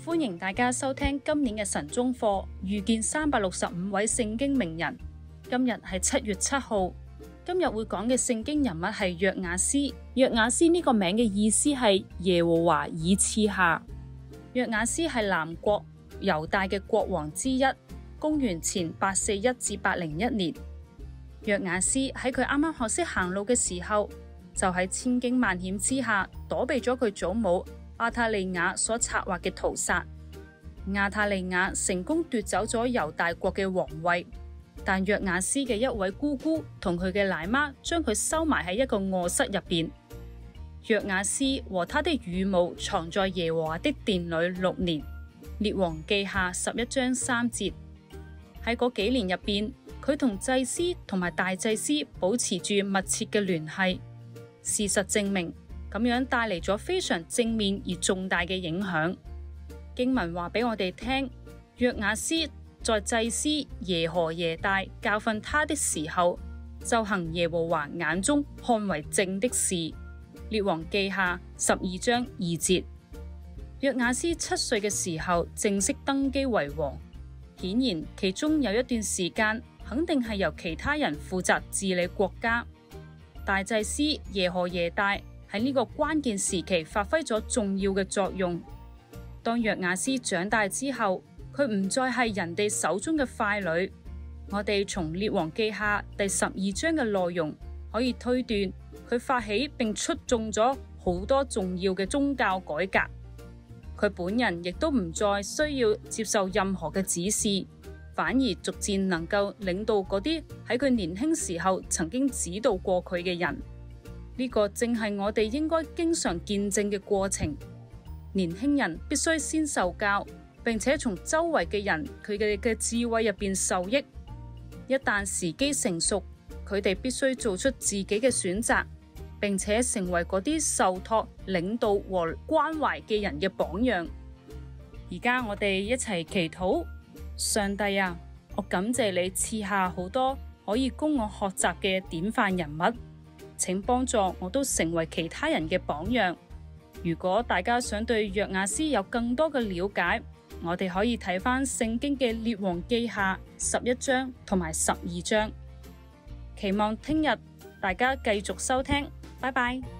歡迎大家收聽今年嘅晨鐘課，遇見365位聖經名人。今日係7月7號，今日會講嘅聖經人物係約雅斯。約雅斯呢個名嘅意思係耶和華已賜下。約雅斯係南國猶大嘅國王之一，公元前841至801年。約雅斯喺佢啱啱學識行路嘅時候，就喺千驚萬險之下躲避咗佢祖母亞塔利雅所策劃嘅屠殺。亞塔利雅成功奪走咗猶大國嘅皇位，但約雅斯嘅一位姑姑同佢嘅奶媽將佢收埋喺一個臥室入邊。約雅斯和他的乳母藏在耶和華的殿裏6年。列王記下11章3節。喺嗰幾年入邊，佢同祭司同埋大祭司保持住密切嘅聯繫。事實證明，咁樣帶嚟咗非常正面而重大嘅影響。經文話俾我哋聽，約雅斯在祭司耶何耶大教訓他的時候，就行耶和華眼中看為正的事。列王記下12章2節。約雅斯7歲嘅時候正式登基為王，顯然其中有一段時間肯定係由其他人負責治理國家。大祭司耶何耶大喺呢個關鍵時期發揮咗重要嘅作用。當約雅斯長大之後，佢唔再係人哋手中嘅傀儡。我哋從列王記下第12章嘅內容可以推斷，佢發起並出眾咗好多重要嘅宗教改革。佢本人亦都唔再需要接受任何嘅指示，反而逐漸能夠領導嗰啲喺佢年輕時候曾經指導過佢嘅人。呢個正係我哋應該經常見證嘅過程。年輕人必須先受教，並且從周圍嘅人佢哋嘅智慧入邊受益。一旦時機成熟，佢哋必須做出自己嘅選擇，並且成為嗰啲受託領導和關懷嘅人嘅榜樣。而家我哋一齊祈禱。上帝啊，我感謝你賜下好多可以供我學習嘅典範人物，請幫助我都成為其他人嘅榜樣。如果大家想對約雅斯有更多嘅了解，我哋可以睇返聖經嘅列王記下11章同埋12章。期望聽日大家繼續收聽，拜拜。